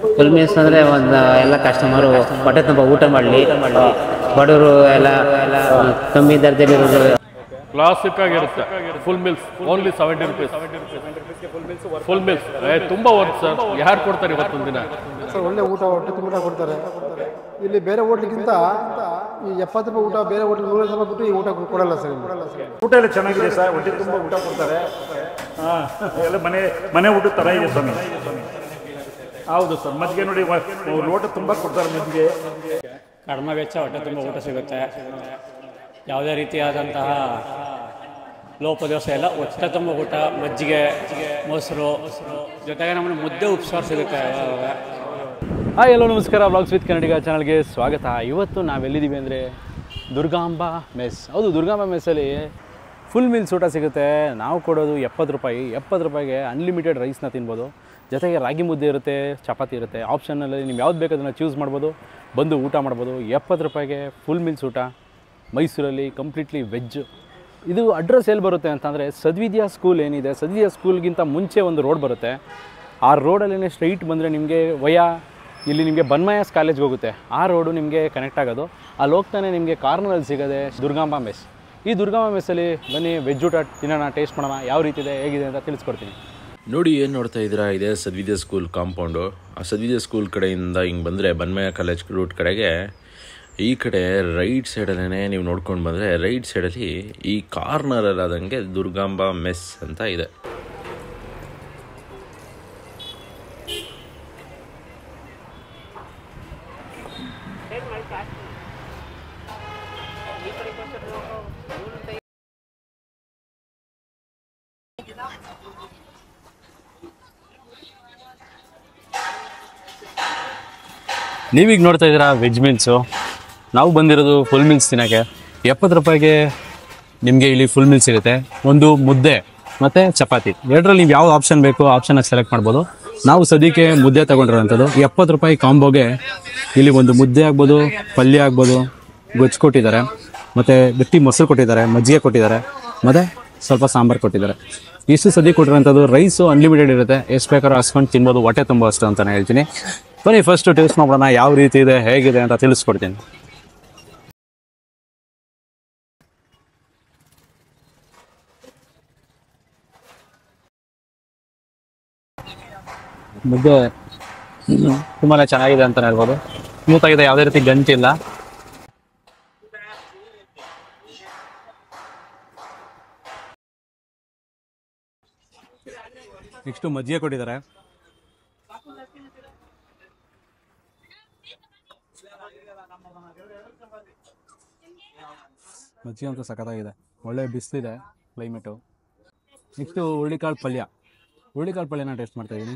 Full meals ಅಂದರೆ ಒಂದು ಎಲ್ಲ ಕಸ್ಟಮರು ಹೊಟ್ಟೆ ತುಂಬ ಊಟ ಮಾಡಲಿ, ಬಡವರು ಎಲ್ಲ ಕಮ್ಮಿ ದರ್ಜೆಲಿರೋದು. ಕ್ಲಾಸಿಕ್ ಆಗಿರುತ್ತೆ. Full meals only 70 rupees. Full meals ತುಂಬ ವರ್ತ್ ಸರ್. ಯಾರು ಕೊಡ್ತಾರೆ ಇವತ್ತೊಂದು ದಿನ ಸರ್? ಒಳ್ಳೆ ಊಟ, ಹೊಟ್ಟೆ ತುಂಬ ಊಟ ಕೊಡ್ತಾರೆ ಇಲ್ಲಿ. ಬೇರೆ ಹೋಟ್ಲಿಗಿಂತ ಈ 70 ರೂಪಾಯಿ ಊಟ ಬೇರೆ ಹೋಟ್ಲ್ 100 ರೂಪಾಯಿ ಬಿಟ್ಟು ಈ ಊಟ ಕೊಡಲ್ಲ ಸರ್. ಊಟ ಎಲ್ಲ ಚೆನ್ನಾಗಿದೆ ಸರ್, ಹೊಟ್ಟೆ ತುಂಬ ಊಟ ಕೊಡ್ತಾರೆ. ಎಲ್ಲ ಮನೆ ಊಟ ಥರ ಇದೆ ಸ್ವಾಮಿ. ಹೌದು ಸರ್, ಮಜ್ಜಿಗೆ ನೋಡಿ ಲೋಟ ತುಂಬ ಕೊಡ್ತಾರೆ ಮಜ್ಜಿಗೆ. ಕಡಿಮೆ ವೆಚ್ಚ, ಹೊಟ್ಟೆ ತುಂಬ ಊಟ ಸಿಗುತ್ತೆ. ಯಾವುದೇ ರೀತಿಯಾದಂತಹ ಲೋಪದೋಷ ಎಲ್ಲ, ಹೊಟ್ಟೆ ತುಂಬ ಊಟ, ಮಜ್ಜಿಗೆ, ಮೊಸರು, ಜೊತೆಗೆ ನಮ್ಮನ್ನು ಮುದ್ದೆ ಉಪ್ಸಾರು ಸಿಗುತ್ತೆ. ಹಾಯ್, ಎಲ್ಲೋ ನಮಸ್ಕಾರ. ಬ್ಲಾಗ್ಸ್ ವಿತ್ ಕನ್ನಡಿಗ ಚಾನಲ್ಗೆ ಸ್ವಾಗತ. ಇವತ್ತು ನಾವೆಲ್ಲಿದ್ದೀವಿ ಅಂದರೆ ದುರ್ಗಾಂಬ ಮೆಸ್. ಹೌದು, ದುರ್ಗಾಂಬ ಮೆಸ್ಸಲ್ಲಿ ಫುಲ್ ಮೀಲ್ಸ್ ಊಟ ಸಿಗುತ್ತೆ. ನಾವು ಕೊಡೋದು 70 ರೂಪಾಯಿ. 70 ರೂಪಾಯಿಗೆ ಅನ್ಲಿಮಿಟೆಡ್ ರೈಸ್ನ ತಿನ್ಬೋದು. ಜೊತೆಗೆ ರಾಗಿ ಮುದ್ದೆ ಇರುತ್ತೆ, ಚಪಾತಿ ಇರುತ್ತೆ. ಆಪ್ಷನಲ್ಲಿ ನೀವು ಯಾವ್ದು ಬೇಕು ಅದನ್ನು ಚೂಸ್ ಮಾಡ್ಬೋದು, ಬಂದು ಊಟ ಮಾಡ್ಬೋದು. 70 ರೂಪಾಯಿಗೆ ಫುಲ್ ಮೀಲ್ಸ್ ಊಟ ಮೈಸೂರಲ್ಲಿ, ಕಂಪ್ಲೀಟ್ಲಿ ವೆಜ್. ಇದು ಅಡ್ರೆಸ್ ಎಲ್ಲಿ ಬರುತ್ತೆ ಅಂತಂದರೆ, ಸದ್ವಿದ್ಯಾ ಸ್ಕೂಲ್ ಏನಿದೆ, ಸದ್ವಿದ್ಯಾ ಸ್ಕೂಲ್ಗಿಂತ ಮುಂಚೆ ಒಂದು ರೋಡ್ ಬರುತ್ತೆ. ಆ ರೋಡಲ್ಲೇ ಸ್ಟ್ರೈಟ್ ಬಂದರೆ ನಿಮಗೆ ಇಲ್ಲಿ ನಿಮಗೆ ಬನ್ಮಯಾಸ್ ಕಾಲೇಜ್ಗೆ ಹೋಗುತ್ತೆ. ಆ ರೋಡು ನಿಮಗೆ ಕನೆಕ್ಟ್ ಆಗೋದು. ಅಲ್ಲಿ ಹೋಗ್ತಾನೆ ನಿಮಗೆ ಕಾರ್ನರಲ್ಲಿ ಸಿಗೋದೆ ದುರ್ಗಾಂಬ ಮೆಸ್. ಈ ದುರ್ಗಾಂಬ ಮೆಸ್ಸಲ್ಲಿ ಬನ್ನಿ, ವೆಜ್ ಊಟ ತಿನ್ನೋಣ, ಟೇಸ್ಟ್ ಮಾಡೋಣ, ಯಾವ ರೀತಿ ಇದೆ, ಹೇಗಿದೆ ಅಂತ ತಿಳಿಸ್ಕೊಡ್ತೀನಿ. ನೋಡಿ, ಏನು ನೋಡ್ತಾ ಇದ್ದೀರಾ, ಇದೆ ಸದ್ವಿದ್ಯಾ ಸ್ಕೂಲ್ ಕಾಂಪೌಂಡು. ಆ ಸದ್ವಿದ್ಯಾ ಸ್ಕೂಲ್ ಕಡೆಯಿಂದ ಹಿಂಗೆ ಬಂದರೆ ಬನ್ಮಯ ಕಾಲೇಜ್ ರೂಟ್ ಕಡೆಗೆ ಈ ಕಡೆ ರೈಟ್ ಸೈಡಲ್ಲೇ ನೀವು ನೋಡ್ಕೊಂಡು ಬಂದರೆ, ರೈಟ್ ಸೈಡಲ್ಲಿ ಈ ಕಾರ್ನರಲ್ಲಾದಂಗೆ ದುರ್ಗಾಂಬ ಮೆಸ್ ಅಂತ ಇದೆ. ನೀವೀಗ ನೋಡ್ತಾ ಇದ್ದೀರಾ ವೆಜ್ ಮೀಲ್ಸು. ನಾವು ಬಂದಿರೋದು ಫುಲ್ ಮೀಲ್ಸ್ ತಿನ್ನೋಕ್ಕೆ. 70 ರೂಪಾಯಿಗೆ ನಿಮಗೆ ಇಲ್ಲಿ ಫುಲ್ ಮೀಲ್ಸ್ ಸಿಗುತ್ತೆ. ಒಂದು ಮುದ್ದೆ ಮತ್ತು ಚಪಾತಿ, ಎರಡರಲ್ಲಿ ನೀವು ಯಾವ ಆಪ್ಷನ್ ಬೇಕು ಆಪ್ಷನಾಗಿ ಸೆಲೆಕ್ಟ್ ಮಾಡ್ಬೋದು. ನಾವು ಸದ್ಯಕ್ಕೆ ಮುದ್ದೆ ತೊಗೊಂಡಿರೋಂಥದ್ದು. 70 ರೂಪಾಯಿ ಕಾಂಬೋಗೆ ಇಲ್ಲಿ ಒಂದು ಮುದ್ದೆ ಆಗ್ಬೋದು, ಪಲ್ಯ ಆಗ್ಬೋದು, ಗೊಜ್ಜು ಕೊಟ್ಟಿದ್ದಾರೆ, ಮತ್ತು ಗಟ್ಟಿ ಮೊಸರು ಕೊಟ್ಟಿದ್ದಾರೆ, ಮಜ್ಜಿಗೆ ಕೊಟ್ಟಿದ್ದಾರೆ, ಮತ್ತು ಸ್ವಲ್ಪ ಸಾಂಬಾರು ಕೊಟ್ಟಿದ್ದಾರೆ. ಇಷ್ಟು ಸದ್ಯ ಕೊಟ್ಟಿರೋಂಥದ್ದು. ರೈಸು ಅನ್ಲಿಮಿಟೆಡ್ ಇರುತ್ತೆ, ಎಷ್ಟು ಬೇಕಾದ್ರೂ ಹಾಸ್ಕೊಂಡು ತಿನ್ಬೋದು, ಹೊಟ್ಟೆ ತುಂಬ ಅಷ್ಟು ಅಂತಲೇ ಹೇಳ್ತೀನಿ. ಬನ್ನಿ ಫಸ್ಟು ಟೇಸ್ಟ್ ಮಾಡೋಣ, ಯಾವ ರೀತಿ ಇದೆ, ಹೇಗಿದೆ ಅಂತ ತಿಳಿಸ್ಕೊಡ್ತೀನಿ. ಮುದ್ದೆ ತುಂಬಾ ಚೆನ್ನಾಗಿದೆ ಅಂತಲೇ ಹೇಳ್ಬೋದು. ಸ್ಮೂತಾಗಿದೆ, ಯಾವುದೇ ರೀತಿ ಗಂಟಿಲ್ಲ. ನೆಕ್ಸ್ಟು ಮಜ್ಜಿಗೆ ಕೊಟ್ಟಿದ್ದಾರೆ. ಮಜ್ಜಿಗೆ ಅಂತೂ ಸಖತ್ತಾಗಿದೆ, ಒಳ್ಳೆ ಬಿಸಿಲಿದೆ ಕ್ಲೈಮೇಟು. ನೆಕ್ಸ್ಟು ಹುರುಳಿಕಾಳು ಪಲ್ಯ. ಹುರುಳಿಕಾಳು ಪಲ್ಯನ ಟೇಸ್ಟ್ ಮಾಡ್ತಾ ಇದ್ದೀನಿ.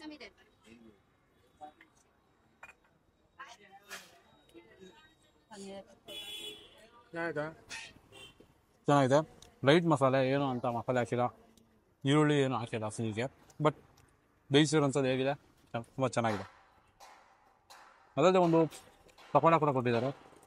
ಚೆನ್ನಾಗಿದೆ. ಲೈಟ್ ಮಸಾಲೆ, ಏನು ಅಂತ ಮಸಾಲೆ ಹಾಕಿಲ್ಲ, ಈರುಳ್ಳಿ ಏನು ಹಾಕಿಲ್ಲ ಫುಲ್ಗೆ. ಬಟ್ ಬೇಯಿಸಿರೋಂಥದ್ದು ಹೇಗಿದೆ, ತುಂಬ ಚೆನ್ನಾಗಿದೆ. ಅದಲ್ಲದೆ ಒಂದು ಪಕೋಡ ಕೂಡ ಕೊಟ್ಟಿದ್ದಾರೆ.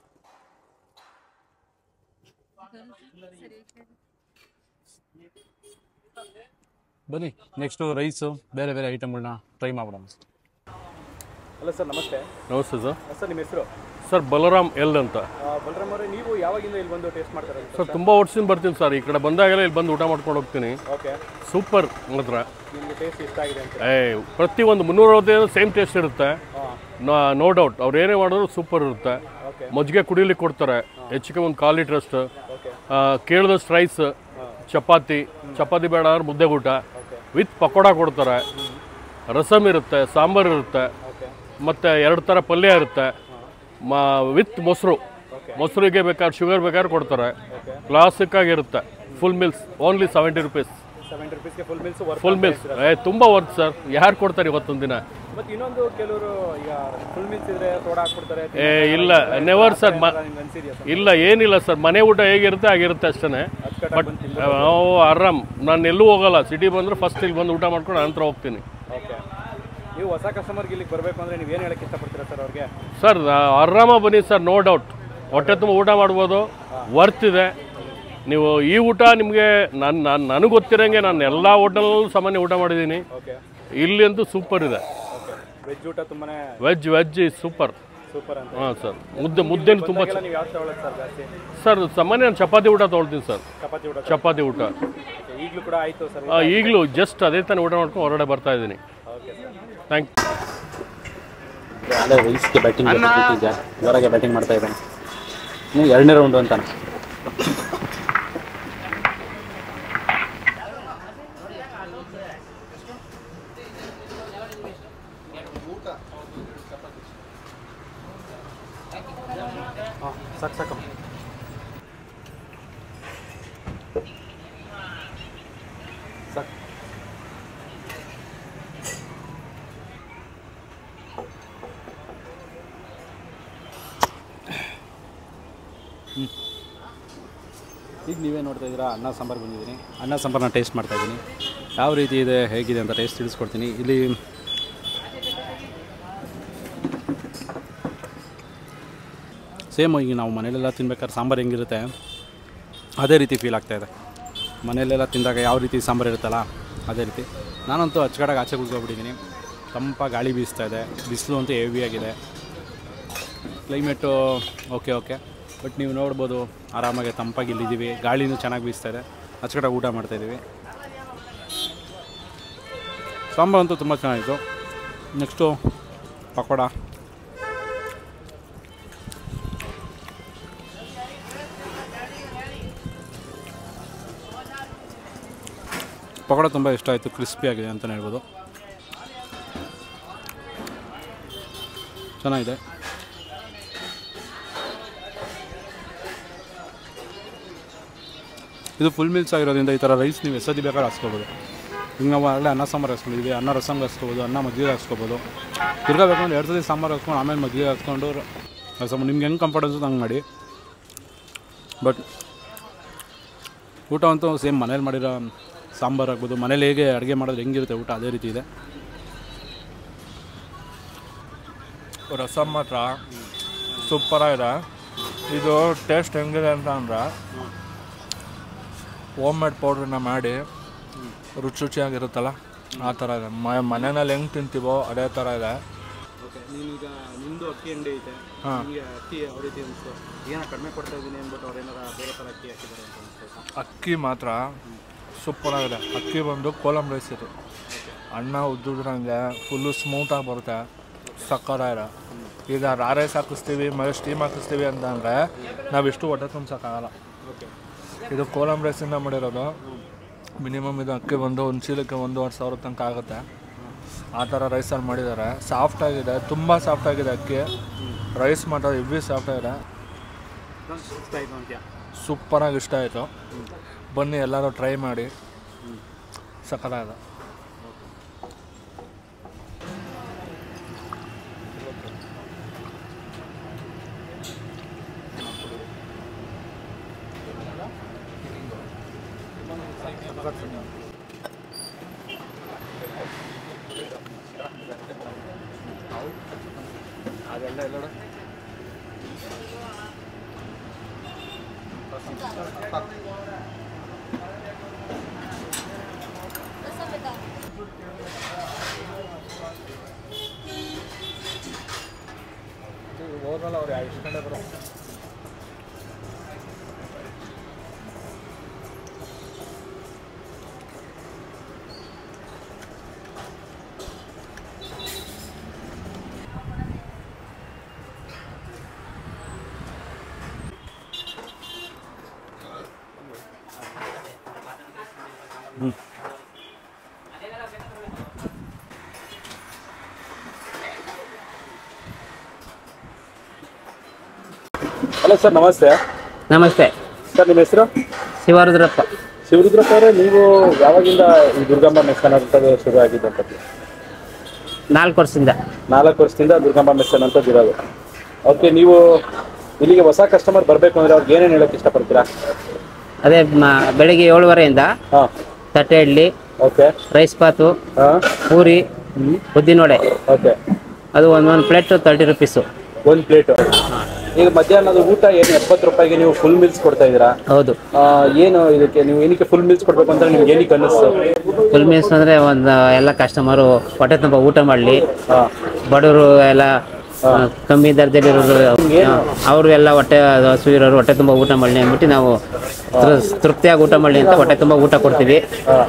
ಬನ್ನಿ ನೆಕ್ಸ್ಟು ರೈಸು, ಬೇರೆ ಬೇರೆ ಐಟಮ್ಗಳನ್ನ ಟ್ರೈ ಮಾಡೋಣ. ಹಲೋ ಸರ್, ನಮಸ್ತೆ. ನಮಸ್ತೆ ಸರ್. ಸರ್, ನಿಮ್ಮ ಹೆಸರು? ಸರ್, ಬಲರಾಮ್ ಎಲ್ ಅಂತ. ಬಲರಾಮ್ ಅವರೇ, ನೀವು ಯಾವಾಗಿಂದ ಇಲ್ಲಿ ಬಂದು ಟೇಸ್ಟ್ ಮಾಡ್ತಾರೆ ಸರ್? ತುಂಬ ವರ್ಷದಿಂದ ಬರ್ತೀನಿ ಸರ್. ಈ ಕಡೆ ಬಂದಾಗೆಲ್ಲ ಇಲ್ಲಿ ಬಂದು ಊಟ ಮಾಡ್ಕೊಂಡು ಹೋಗ್ತೀನಿ. ಓಕೆ, ಸೂಪರ್ ಮಾತ್ರ. ನಿಮಗೆ ಟೇಸ್ಟ್ ಇಷ್ಟ ಆಗಿದೆ ಅಂತ? ಪ್ರತಿಯೊಂದು 360 ಸೇಮ್ ಟೇಸ್ಟ್ ಇರುತ್ತೆ, ನೋ ಡೌಟ್. ಅವ್ರು ಏನೇ ಮಾಡಿದ್ರು ಸೂಪರ್ ಇರುತ್ತೆ. ಮಜ್ಜಿಗೆ ಕುಡಿಲಿಕ್ಕೆ ಕೊಡ್ತಾರೆ, ಹೆಚ್ಚಿಗೆ ಒಂದು 1/4 ಲೀಟ್ರ್ ಅಷ್ಟು. ಕೇಳಿದಷ್ಟು ರೈಸ್, ಚಪಾತಿ ಬೇಡ ಅಂದ್ರೆ ಮುದ್ದೆ ಊಟ ವಿತ್ ಪಕೋಡ ಕೊಡ್ತಾರೆ. ರಸಮ್ ಇರುತ್ತೆ, ಸಾಂಬಾರು ಇರುತ್ತೆ, ಮತ್ತು 2 ಥರ ಪಲ್ಯ ಇರುತ್ತೆ, ವಿತ್ ಮೊಸರಿಗೆ ಬೇಕಾದ್ರೆ ಶುಗರ್ ಬೇಕಾದ್ರೆ ಕೊಡ್ತಾರೆ. ಕ್ಲಾಸಿಕ್ ಆಗಿರುತ್ತೆ. Full meals only 70 rupees. 70 ರೂಪೀಸ್ಗೆ ಫುಲ್ ಮೀಲ್ಸ್ ತುಂಬ ವರ್ತ್ ಸರ್. ಯಾರು ಕೊಡ್ತಾರೆ ಇವತ್ತೊಂದು ದಿನ? ಮತ್ತು ಇನ್ನೊಂದು, ಕೆಲವರು ಈಗ ಫುಲ್ ಮೀಲ್ಸ್ ಇದ್ರೆ ಸೋಡಾ ಹಾಕ್ಬಿಡ್ತಾರೆ. ಇಲ್ಲ, ನೆವರ್ ಸರ್. ಇಲ್ಲ, ಏನಿಲ್ಲ ಸರ್. ಮನೆ ಊಟ ಹೇಗಿರುತ್ತೆ ಆಗಿರುತ್ತೆ ಅಷ್ಟೇ. ಬಟ್ ಆರಾಮ್. ನಾನು ಎಲ್ಲೂ ಹೋಗಲ್ಲ. ಸಿಟಿ ಬಂದರೆ ಫಸ್ಟ್ ಇಲ್ಲಿ ಬಂದು ಊಟ ಮಾಡ್ಕೊಂಡು ನಂತರ ಹೋಗ್ತೀನಿ. ಓಕೆ, ನೀವು ಹೊಸ ಕಸ್ಟಮರ್ಗೆ ಇಲ್ಲಿಗೆ ಬರಬೇಕು ಅಂದರೆ ನೀವು ಏನು ಹೇಳಕ್ಕೆ ಇಷ್ಟಪಡ್ತೀರಾ ಸರ್ ಅವ್ರಿಗೆ? ಸರ್, ಆರಾಮಾಗಿ ಬನ್ನಿ ಸರ್, ನೋ ಡೌಟ್. ಹೊಟ್ಟೆ ತುಂಬ ಊಟ ಮಾಡ್ಬೋದು, ವರ್ತ್ ಇದೆ. ನೀವು ಈ ಊಟ ನಿಮಗೆ ನನಗೆ ಗೊತ್ತಿರೋಂಗೆ ನಾನು ಎಲ್ಲ ಹೋಟೆಲಲ್ಲೂ ಸಾಮಾನ್ಯ ಊಟ ಮಾಡಿದ್ದೀನಿ. ಇಲ್ಲಿ ಅಂತೂ ಸೂಪರ್ ಇದೆ. ವೆಜ್ ಊಟ ತುಂಬಾ ವೆಜ್ ಸೂಪರ್ ಸೂಪರ್ ಅಂತ. ಹಾಂ ಸರ್. ಮುದ್ದೆನೂ ತುಂಬ ನೀವು ಯಾವ್ದು ತಗೊಳ್ಳೋದು ಸರ್ ಜಾಸ್ತಿ? ಸರ್ ಸಾಮಾನ್ಯ ಚಪಾತಿ ಊಟ ತೊಗೊಳ್ತೀನಿ ಸರ್. ಚಪಾತಿ ಊಟ ಈಗಲೂ ಕೂಡ ಆಯಿತು ಸರ್? ಈಗಲೂ ಜಸ್ಟ್ ಅದೇ ತಾನೇ ಊಟ ಮಾಡ್ಕೊಂಡು ಹೊರಗಡೆ ಬರ್ತಾ ಇದ್ದೀನಿ. Thank you. ಅಲ್ಲೇ ರೈಸ್ಗೆ ಬ್ಯಾಟಿಂಗ್ ಜೋರಾಗೆ ಬ್ಯಾಟಿಂಗ್ ಮಾಡ್ತಾ ಇದ್ದಾನೆ. ನೀವು 2ನೇ ರೌಂಡು ಅಂತಾನೆ. ಸಾಕು ಈಗ ನೀವೇ ನೋಡ್ತಾ ಇದ್ದೀರಾ, ಅನ್ನ ಸಾಂಬಾರು ಬಂದಿದ್ದೀನಿ. ಅನ್ನ ಸಾಂಬಾರನ್ನ ಟೇಸ್ಟ್ ಮಾಡ್ತಾಯಿದ್ದೀನಿ. ಯಾವ ರೀತಿ ಇದೆ ಹೇಗಿದೆ ಅಂತ ಟೇಸ್ಟ್ ತಿಳಿಸ್ಕೊಡ್ತೀನಿ. ಇಲ್ಲಿ ಸೇಮ್ ಈಗ ನಾವು ಮನೇಲೆಲ್ಲ ತಿನ್ಬೇಕಾದ್ರೆ ಸಾಂಬಾರು ಹೆಂಗಿರುತ್ತೆ ಅದೇ ರೀತಿ ಫೀಲ್ ಆಗ್ತಾಯಿದೆ. ಮನೆಯಲ್ಲೆಲ್ಲ ತಿಂದಾಗ ಯಾವ ರೀತಿ ಸಾಂಬಾರು ಇರುತ್ತಲ್ಲ ಅದೇ ರೀತಿ. ನಾನಂತೂ ಅಚ್ಚಗಡಾಗಿ ಆಚೆ ಕುತ್ಕೊಬಿಟ್ಟಿದ್ದೀನಿ. ತಂಪ ಗಾಳಿ ಬೀಸ್ತಾ ಇದೆ, ಬಿಸಿಲು ಅಂತೂ ಹೆವಿಯಾಗಿದೆ. ಕ್ಲೈಮೇಟು ಓಕೆ ಬಟ್ ನೀವು ನೋಡ್ಬೋದು ಆರಾಮಾಗಿ ತಂಪಾಗಿ ಇಲ್ಲಿದ್ದೀವಿ. ಗಾಳಿನೂ ಚೆನ್ನಾಗಿ ಬೀಸ್ತಾ ಇದೆ. ಅಚ್ಚಗಡಾಗಿ ಊಟ ಮಾಡ್ತಾಯಿದ್ದೀವಿ. ಸಾಂಬಾರು ಅಂತೂ ತುಂಬ ಚೆನ್ನಾಗಿತ್ತು. ನೆಕ್ಸ್ಟು ಪಕೋಡ. ಪಕೋಡ ತುಂಬ ಇಷ್ಟ ಆಯಿತು, ಕ್ರಿಸ್ಪಿಯಾಗಿದೆ ಅಂತಲೇ ಹೇಳ್ಬೋದು. ಚೆನ್ನಾಗಿದೆ. ಇದು ಫುಲ್ ಮೀಲ್ಸ್ ಆಗಿರೋದ್ರಿಂದ ಈ ಥರ ರೈಸ್ ನೀವು ಎಸದಿ ಬೇಕಾದ್ರೆ ಹಾಕ್ಸ್ಕೊಬೋದು. ಈಗ ನಾವು ಒಳ್ಳೆ ಅನ್ನ ಸಾಂಬಾರು ಹಾಕ್ಸ್ಕೊಂಡಿದ್ವಿ, ಅನ್ನ ರಸಮ್ ಹಾಕ್ಸ್ಕೊಬೋದು, ಅನ್ನ ಮಜ್ಜಿಗೆ ಹಾಕ್ಸ್ಕೊಬೋದು. ತಿರ್ಗಬೇಕಂದ್ರೆ 2 ಸತಿ ಸಾಂಬಾರು ಹಾಕ್ಸ್ಕೊಂಡು ಆಮೇಲೆ ಮಜ್ಜಿಗೆ ಹಾಕ್ಸ್ಕೊಂಡು ರಸಮ್ ನಿಮ್ಗೆ ಹೆಂಗೆ ಕಂಫರ್ಟ್ ಅನ್ಸುತ್ತೆ ಹಂಗೆ ಮಾಡಿ. ಬಟ್ ಊಟ ಅಂತೂ ಸೇಮ್ ಮನೇಲಿ ಮಾಡಿರೋ ಸಾಂಬಾರು ಆಗ್ಬೋದು, ಮನೇಲಿ ಹೇಗೆ ಅಡುಗೆ ಮಾಡೋದು ಹೆಂಗಿರುತ್ತೆ ಊಟ ಅದೇ ರೀತಿ ಇದೆ. ರಸಮ್ ಮಾತ್ರ ಸೂಪರಾಗಿದೆ. ಇದು ಟೇಸ್ಟ್ ಹೆಂಗಿದೆ ಅಂತ ಅಂದರೆ ಹೋಮ್ ಮೇಡ್ ಪೌಡ್ರನ್ನ ಮಾಡಿ ರುಚಿಯಾಗಿರುತ್ತಲ್ಲ ಆ ಥರ ಇದೆ. ಮನೆಯಲ್ಲಿ ಹೆಂಗೆ ತಿಂತೀವೋ ಅದೇ ಥರ ಇದೆ. ನೀನೀಗ ನಿಮ್ಮದು ಅಕ್ಕಿ ಅಂಗಡಿ ಐತೆ, ನಿಮಗೆ ಅಕ್ಕಿ ಯಾವ ರೀತಿ ಅನಿಸ್ತು? ಏನೋ ಕಡಿಮೆ ಕೊಡ್ತಾ ಇದ್ದೀನಿ ಅಂದ್ಬಿಟ್ಟು ಅವ್ರು ಏನಾರ ಬೇರೆ ಥರ ಅಕ್ಕಿ ಹಾಕಿದ್ದಾರೆ ಅಂತ ಅನಿಸ್ತು? ಅಕ್ಕಿ ಮಾತ್ರ ಸೂಪರಾಗಿದೆ. ಅಕ್ಕಿ ಬಂದು ಕೋಲಮ್ ರೈಸ್ ಇದು. ಅನ್ನ ಉದ್ದುದ್ರಂಗೆ ಫುಲ್ಲು ಸ್ಮೂತಾಗಿ ಬರುತ್ತೆ, ಸಕ್ಕತ್ತಾಗಿದೆ. ಈಗ ರೈಸ್ ಹಾಕಿಸ್ತೀವಿ ಮೇಲೆ ಸ್ಟೀಮ್ ಹಾಕಿಸ್ತೀವಿ ಅಂತಂದರೆ ನಾವಿಷ್ಟು ಹೊಟ್ಟೆ ತುಂಬಿಸೋಕ್ಕಾಗಲ್ಲ. ಇದು ಕೋಲಮ್ ರೈಸಿಂದ ಮಾಡಿರೋದು. ಮಿನಿಮಮ್ ಇದು ಅಕ್ಕಿ ಬಂದು ಒಂದು ಚೀಲಕ್ಕೆ 1,500 ತನಕ ಆಗುತ್ತೆ. ಆ ಥರ ರೈಸಲ್ಲಿ ಮಾಡಿದ್ದಾರೆ. ಸಾಫ್ಟಾಗಿದೆ, ತುಂಬ ಸಾಫ್ಟಾಗಿದೆ ಅಕ್ಕಿ. ರೈಸ್ ಮಾತ್ರ ಹೆವಿ ಸಾಫ್ಟಾಗಿದೆ. ಸೂಪರಾಗಿ ಇಷ್ಟ ಆಯಿತು. ಬನ್ನಿ ಎಲ್ಲರೂ ಟ್ರೈ ಮಾಡಿ, ಸಕ್ಕತ್ತಾಗಿದೆ. ಅದೆಲ್ಲ ಎಲ್ಲ ಹೋಗಲ್ಲ ಅವ್ರು ಎಷ್ಟು ಗಂಟೆ ಬರೋ ಹಲೋ ಸರ್, ನಮಸ್ತೆ. ನಮಸ್ತೆ ಸರ್, ನಿಮ್ಮ ಹೆಸರು? ಶಿವರುದ್ರಪ್ಪ. ಶಿವರುದ್ರಪ್ಪ ಅವರೇ, ನೀವು ಯಾವಾಗಿಂದ ಈ ದುರ್ಗಮ್ಮ ಮೆಸ್ ಅನ್ನೋದು ಶುರು ಆಗಿದೆ ಅಂತ? 4 ವರ್ಷದಿಂದ. 4 ವರ್ಷದಿಂದ ದುರ್ಗಮ್ಮ ಮೆಸ್ ಅನ್ನೋದು ಇರೋದು. ಓಕೆ, ನೀವು ಇಲ್ಲಿಗೆ ಹೊಸ ಕಸ್ಟಮರ್ ಬರಬೇಕು ಅಂದರೆ ಅವ್ರಿಗೆ ಏನೇನು ಹೇಳೋಕ್ಕೆ ಇಷ್ಟಪಡ್ತೀರಾ? ಅದೇ ಬೆಳಿಗ್ಗೆ 7:15 ತಟ್ಟೆ ಇಡ್ಲಿ, ಓಕೆ, ರೈಸ್ ಬಾತು, ಪೂರಿ, ಉದ್ದಿನ ವಡೆ. ಓಕೆ, ಅದು ಒಂದು ಪ್ಲೇಟು 30 ರೂಪೀಸು. 1 ಪ್ಲೇಟು. ಈಗ ಮಧ್ಯಾಹ್ನದ ಊಟ ಏನು 70 ರೂಪಾಯಿಗೆ ನೀವು ಫುಲ್ ಮೀಲ್ಸ್ ಕೊಡ್ತಾ ಇದ್ದೀರಾ? ಹೌದು. ಏನು ಇದಕ್ಕೆ ನೀವು ಏನಕ್ಕೆ ಫುಲ್ ಮೀಲ್ಸ್ ಕೊಡ್ಬೇಕು ಅಂತ ನಿಮ್ಗೆ ಏನಕ್ಕೆ ಅನ್ನಿಸ್ತು? ಫುಲ್ ಮೀಲ್ಸ್ ಅಂದರೆ ಒಂದು ಎಲ್ಲ ಕಸ್ಟಮರು ಹೊಟ್ಟೆ ತುಂಬ ಊಟ ಮಾಡಲಿ, ಬಡವರು ಎಲ್ಲ ಕಮ್ಮಿ ದರ್ಜೆಲಿರೋರು ಅವರು ಎಲ್ಲ ಹೊಟ್ಟೆ ಹಸು ಇರೋರು ಹೊಟ್ಟೆ ತುಂಬ ಊಟ ಮಾಡಲಿ ಅಂದ್ಬಿಟ್ಟು ನಾವು ತೃಪ್ತಿಯಾಗಿ ಊಟ ಮಾಡಲಿ ಅಂತ ಹೊಟ್ಟೆ ತುಂಬ ಊಟ ಕೊಡ್ತೀವಿ.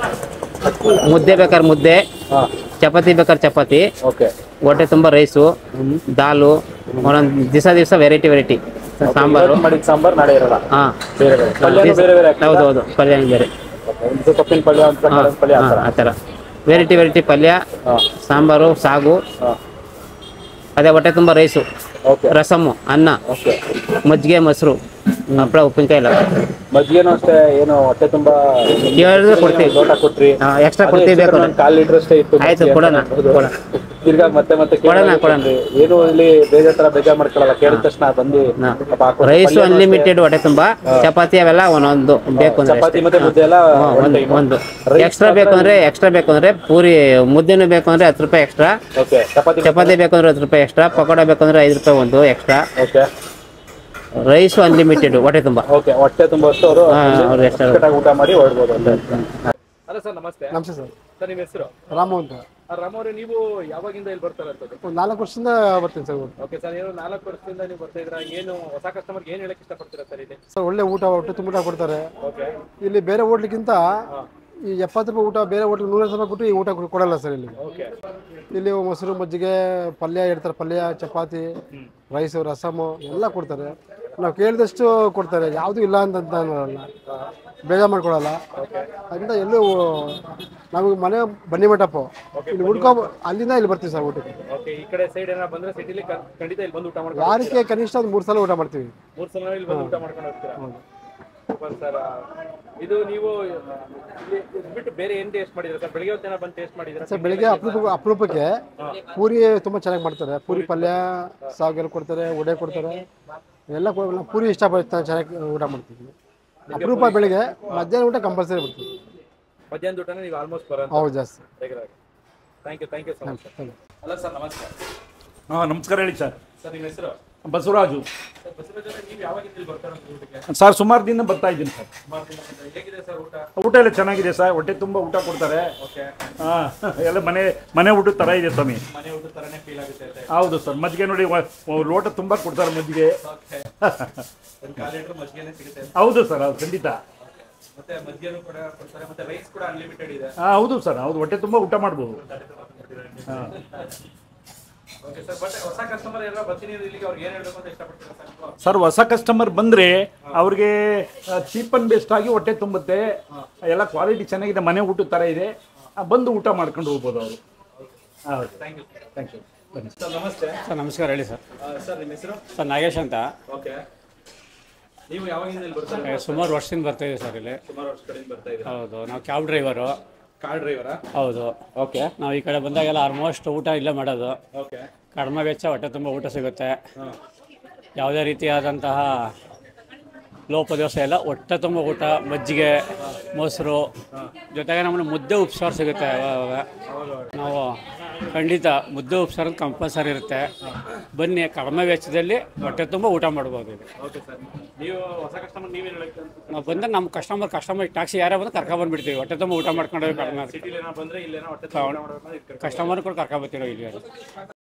ಮುದ್ದೆ ಬೇಕಾದ್ರೆ ಮುದ್ದೆ, ಚಪಾತಿ ಬೇಕಾದ್ರೆ ಚಪಾತಿ, ಹೊಟ್ಟೆ ತುಂಬ ರೈಸು, ದಾಲು, ಒಂದೊಂದು ದಿವಸ ವೆರೈಟಿ ಸಾಂಬಾರು. ಸಾಂಬಾರು ನಾಳೆ ಇರಲ್ಲ. ಹಾಂ, ಹೌದು, ಪಲ್ಯ ಬೇರೆ, ಸೊಪ್ಪಿನ ಪಲ್ಯ ಆ ಥರ ವೆರೈಟಿ ಪಲ್ಯ, ಸಾಂಬಾರು, ಸಾಗು, ಅದೇ ಹೊಟ್ಟೆ ತುಂಬ ರೈಸು, ರಸಮ್ಮು, ಅನ್ನ, ಮಜ್ಜಿಗೆ, ಮೊಸರು, ಹಪ್ಪಳ, ಉಪ್ಪಿನಕಾಯಿ ಎಲ್ಲ. ಮಜ್ಜಿಗೆನೂ ಅಷ್ಟೇ ಏನು ಹೊಟ್ಟೆ ತುಂಬಾ ಕೊಡ್ತೀವಿ, ಲೋಟ ಕೊಟ್ರಿ, ಎಕ್ಸ್ಟ್ರಾ ಕೊಡ್ತೀವಿ. ಬೇಕು 1/4 ಲೀಟರ್ ಅಷ್ಟೇ ಇತ್ತು. ಆಯ್ತು, ಕೊಡೋಣ. ತಿರ್ಗಾ ಮತ್ತೆ ಕೊಡೋಣ. ಏನು ಇಲ್ಲಿ ಬೇಜಾರ್ ಮಾಡ್ಕೊಳ್ಳಲ್ಲ, ಕೇಳಿದ ತಕ್ಷಣ ಬಂದು ರೈಸು ಅನ್ಲಿಮಿಟೆಡ್, ಹೊಟ್ಟೆ ತುಂಬ ಚಪಾತಿ ಅವೆಲ್ಲ ಒಂದೊಂದು ಬೇಕು ಅಂದ್ರೆ ಚಪಾತಿ ಮತ್ತೆ ಮುದ್ದೆ ಎಲ್ಲ ಒಂದು ಎಕ್ಸ್ಟ್ರಾ ಬೇಕು ಅಂದ್ರೆ ಪೂರಿ ಮುದ್ದೆನೂ ಬೇಕು ಅಂದ್ರೆ 10 ರೂಪಾಯಿ ಎಕ್ಸ್ಟ್ರಾ, ಚಪಾತಿ ಬೇಕು ಅಂದ್ರೆ 10 ರೂಪಾಯಿ ಎಕ್ಸ್ಟ್ರಾ, ಪಕೋಡ ಬೇಕು ಅಂದ್ರೆ 5 ರೂಪಾಯಿ ಒಂದು ಎಕ್ಸ್ಟ್ರಾ. ರೈಸು ಅನ್ಲಿಮಿಟೆಡ್, ಹೊಟ್ಟೆ ತುಂಬ. ಹೊಟ್ಟೆ ತುಂಬಷ್ಟು ಅವರು ಎಕ್ಸ್ಟ್ರಾ ಊಟ ಮಾಡಿ ಹೊರಡ್ಬೋದು ಅಂತ. ಹಲೋ ಸರ್, ನಮಸ್ತೆ. ನಮಸ್ತೆ ಸರ್. ಸರ್, ನಿಮ್ಮ ಹೆಸರು? ರಾಮು ಅಂತ. ರಾಮವ್ರೆ, ನೀವು ಯಾವಾಗಿಂದ ಇಲ್ಲಿ ಬರ್ತಾ ಇರೋದು? ಒಂದು 4 ವರ್ಷದಿಂದ ಬರ್ತೀನಿ ಸರ್. ಓಕೆ ಸರ್, ಏನು 4 ವರ್ಷದಿಂದ ನೀವು ಬರ್ತಾ ಇದ್ದೀರಾ? ಏನು ಹೊಸ ಕಸ್ಟಮರ್ಗೆ ಏನು ಹೇಳಕ್ಕೆ ಇಷ್ಟಪಡ್ತೀರಾ ಸರ್ ಇಲ್ಲಿ? ಸರ್, ಒಳ್ಳೆ ಊಟ, ಹೊಟ್ಟೆ ತುಂಬ ಊಟ ಕೊಡ್ತಾರೆ. ಇಲ್ಲಿ ಬೇರೆ ಹೋಟ್ಲಿಗಿಂತ ಈ 70 ರೂಪಾಯಿ ಊಟ ಬೇರೆ ಹೋಟ್ಲಿಗೆ 100 ರೂಪಾಯಿ ಕೊಟ್ಟು ಈ ಊಟ ಕೊಡಲ್ಲ ಸರ್ ಇಲ್ಲಿ. ಇಲ್ಲಿ ಮೊಸರು, ಮಜ್ಜಿಗೆ, ಪಲ್ಯ ಇಡ್ತಾರೆ, ಪಲ್ಯ, ಚಪಾತಿ, ರೈಸು, ರಸಮು ಎಲ್ಲ ಕೊಡ್ತಾರೆ. ನಾವು ಕೇಳಿದಷ್ಟು ಕೊಡ್ತಾರೆ, ಯಾವುದೂ ಇಲ್ಲ ಅಂತ ಅನ್ನೋಲ್ಲ, ಬೇಜಾರು ಮಾಡ್ಕೊಡಲ್ಲ. ಅದರಿಂದ ಎಲ್ಲೂ ನಾವು ಮನೆ ಬನ್ನಿ ಮಂಟಪ ಇಲ್ಲಿ ಅಲ್ಲಿಂದ ಇಲ್ಲಿ ಬರ್ತೀವಿ ಸರ್ ಊಟಕ್ಕೆ. ಈ ಕಡೆ ಸೈಡ್ ಏನಾರ ಬಂದ್ರೆ ಸಿಟಿಲಿ ಖಂಡಿತ ಇಲ್ಲಿ ಬಂದು ಊಟ ಮಾಡ್ಕೊಂಡು ವಾರಕ್ಕೆ ಕನಿಷ್ಠ ಒಂದು 3 ಸಲ ಊಟ ಮಾಡ್ತೀವಿ. 3 ಸಲ ಇಲ್ಲಿ ಬಂದು ಊಟ ಮಾಡ್ಕೊಂಡು ಹೋಗ್ತೀರಾ? ಸರ್, ಇದು ನೀವು ಬಿಟ್ಟು ಬೇರೆ ಏನು ಟೇಸ್ಟ್ ಮಾಡಿದ್ರೆ ಸರ್? ಬೆಳಿಗ್ಗೆ ಹೊತ್ತು ಬಂದು ಟೇಸ್ಟ್ ಮಾಡಿದ್ರೆ ಸರ್? ಬೆಳಿಗ್ಗೆ ಅಪರೂಪಕ್ಕೆ ಪೂರಿ ತುಂಬ ಚೆನ್ನಾಗಿ ಮಾಡ್ತಾರೆ. ಪೂರಿ ಪಲ್ಯ, ಸಾಗೆಲ್ಲ ಕೊಡ್ತಾರೆ, ವಡೆ ಕೊಡ್ತಾರೆ, ಎಲ್ಲ ಪೂರಿ ಇಷ್ಟಪಡ್ತಾರೆ, ಚೆನ್ನಾಗಿ ಊಟ ಮಾಡ್ತೀವಿ. ಅಪರೂಪ ಬೆಳಿಗ್ಗೆ. ಮಧ್ಯಾಹ್ನ ಊಟ ಕಂಪಲ್ಸರಿ ಬರ್ತೀವಿ. ಮಧ್ಯಾಹ್ನ ಊಟನೇ ನೀವು ಆಲ್ಮೋಸ್ಟ್ ಬರೋದು? ಹೌದು, ಜಾಸ್ತಿ. Thank you so much. Hello sir, ನಮಸ್ಕಾರ. ನಮಸ್ಕಾರ, ಹೇಳಿ ಸರ್. ಸರ್, ನಿಮ್ಮ ಹೆಸರು? ಬಸವರಾಜು. ನೀವು ಯಾವಾಗಿಂದ ಇಲ್ಲಿ ಬರ್ತಾ ಇರೋದು? ಸರ್, ಸುಮಾರು ದಿನ ಬರ್ತಾ ಇದ್ದೀನಿ ಸರ್. ಹೇಗಿದೆ ಸರ್ ಊಟ? ಊಟ ಎಲ್ಲ ಚೆನ್ನಾಗಿದೆ ಸರ್, ಹೊಟ್ಟೆ ತುಂಬ ಊಟ ಕೊಡ್ತಾರೆ. ಎಲ್ಲ ಮನೆ ಊಟದ ಥರ ಇದೆ ಸ್ವಾಮಿ. ಮನೆ ಊಟದ ಥರನೇ ಫೀಲ್ ಆಗುತ್ತೆ. ಹೌದು ಸರ್. ಮಜ್ಜಿಗೆ ನೋಡಿ, ಲೋಟ ತುಂಬ ಕೊಡ್ತಾರೆ ಮಜ್ಜಿಗೆ. 1/4 ಲೀಟರ್ ಮಜ್ಜಿಗೆನೇ ಸಿಗುತ್ತೆ. ಹೌದು ಸರ್, ಹೌದು, ಖಂಡಿತ. ಮತ್ತೆ ಮಜ್ಜಿಗೆನೂ ಕೂಡ ಕೊಡ್ತಾರೆ, ಮತ್ತೆ ರೈಸ್ ಕೂಡ ಅನ್ಲಿಮಿಟೆಡ್ ಇದೆ. ಹೌದು ಸರ್, ಹೌದು, ಹೊಟ್ಟೆ ತುಂಬ ಊಟ ಮಾಡ್ಬೋದು. ಓಕೆ ಸರ್, ಬಟ್ ಹೊಸ ಕಸ್ಟಮರ್ ಎಲ್ಲ ಬರ್ತೀನಿ ಇಲ್ಲಿಗೆ ಅವ್ರಿಗೆ ಏನು ಹೇಳಬೇಕು ಅಂತ ಇಷ್ಟಪಡ್ತೀರಾ ಸರ್? ಸರ್, ಹೊಸ ಕಸ್ಟಮರ್ ಬಂದರೆ ಅವ್ರಿಗೆ ಚೀಪ್ ಅಂಡ್ ಬೆಸ್ಟ್ ಆಗಿ ಹೊಟ್ಟೆ ತುಂಬುತ್ತೆ. ಎಲ್ಲ ಕ್ವಾಲಿಟಿ ಚೆನ್ನಾಗಿದೆ, ಮನೆ ಊಟದ ಥರ ಇದೆ. ಬಂದು ಊಟ ಮಾಡ್ಕೊಂಡು ಹೋಗ್ಬೋದು ಅವರು. ಹೌದು, ಥ್ಯಾಂಕ್ ಯು. ಬನ್ನಿ ಸರ್, ನಮಸ್ತೆ. ಸರ್, ನಮಸ್ಕಾರ. ಹೇಳಿ ಸರ್. ಸರ್, ನಿಮ್ಮ ಹೆಸರು? ಸರ್, ನಾಗೇಶ್ ಅಂತ. ಓಕೆ, ನೀವು ಯಾವಾಗಿಂದ ಇಲ್ಲಿ ಬರ್ತಾ ಇದ್ದೀರಾ? ಸುಮಾರು ವರ್ಷದಿಂದ ಬರ್ತಾ ಇದ್ದೀವಿ ಸರ್ ಇಲ್ಲಿ. ಸುಮಾರು ವರ್ಷಗಳಿಂದ ಬರ್ತಾ ಇದ್ದೀರಾ? ಹೌದು, ನಾವು ಕ್ಯಾಬ್ ಡ್ರೈವರು. ಕಾರ್ ಡ್ರೈವರಾ? ಹೌದು. ಓಕೆ. ನಾವು ಈ ಕಡೆ ಬಂದಾಗೆಲ್ಲ ಆಲ್ಮೋಸ್ಟ್ ಊಟ ಇಲ್ಲೇ ಮಾಡೋದು. ಓಕೆ. ಕಡಿಮೆ ವೆಚ್ಚ, ಹೊಟ್ಟೆ ತುಂಬ ಊಟ ಸಿಗುತ್ತೆ. ಯಾವುದೇ ರೀತಿಯಾದಂತಹ ಲೋಪದೋಷ ಇಲ್ಲ, ಹೊಟ್ಟೆ ತುಂಬ ಊಟ, ಮಜ್ಜಿಗೆ, ಮೊಸರು, ಜೊತೆಗೆ ನಮ್ಮನ್ನು ಮುದ್ದೆ ಉಪ್ಸಾರು ಸಿಗುತ್ತೆ. ನಾವು ಖಂಡಿತ ಮುದ್ದೆ ಉಪ್ಸಾರು ಕಂಪಲ್ಸರಿ ಇರುತ್ತೆ. ಬನ್ನಿ, ಕಡಿಮೆ ವೆಚ್ಚದಲ್ಲಿ ಹೊಟ್ಟೆ ತುಂಬ ಊಟ ಮಾಡ್ಬೋದು. ಓಕೆ ಸರ್, ನೀವು ಹೊಸ ಕಸ್ಟಮರ್ ನೀವೇನು ಹೇಳಕ್ಕೆ? ನಾವು ಬಂದರೆ ನಮ್ಮ ಕಸ್ಟಮರ್ ಟ್ಯಾಕ್ಸಿ ಯಾರೇ ಬಂದು ಕರ್ಕೊಂಡ್ಬಂದ್ಬಿಡ್ತೀವಿ. ಹೊಟ್ಟೆ ತುಂಬ ಊಟ ಮಾಡ್ಕೊಂಡು ಕಡಿಮೆ ಸಿಟಿಲಿ ಏನೋ ಬಂದರೆ ಇಲ್ಲೇನೋ ಹೊಟ್ಟೆ ಕಸ್ಟಮರ್ ಕೂಡ ಕರ್ಕೊಂಡ್ಬರ್ತೀರೋ ಇಲ್ಲಿ.